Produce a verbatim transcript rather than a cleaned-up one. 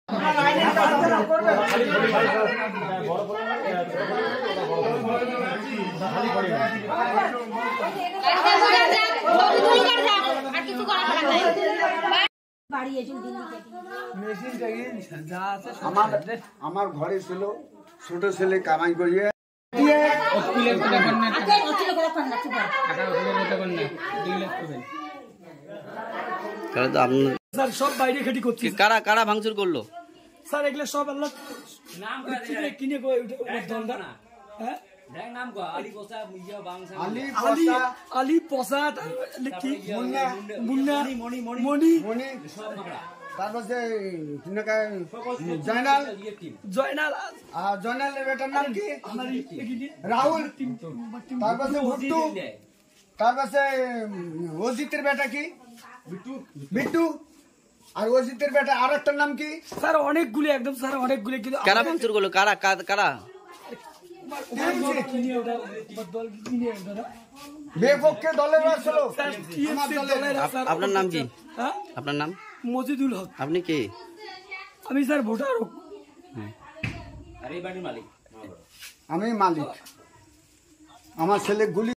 আমার ঘরে ছিল ছোট ছেলে কামাই করিয়ে সব বাইরে খেটি করছে। কারা কারা ভাঙচুর করলো স্যার? এগুলো সব আল্লাহ কিনে আলী পসা তারপর জয়নাল জয়নাল জয়নালের বেটার নাম কি? রাহুল। তারপর ভুট্টু। তারপর অজিতের বেটা কি? বিট্টু। আর অজিতের বেটা আর একটার নাম কি? স্যার অনেকগুলি, একদম স্যার অনেকগুলি। কিন্তু কারা ভাঙচুর করলো? কারা কারা? বিপক্ষে দলের ছিল। আপনার নাম কি? আপনার নাম? মজিদুল হক। আপনি কে? আমি স্যার ভোটার। আমি মালিক। আমার ছেলে গুলি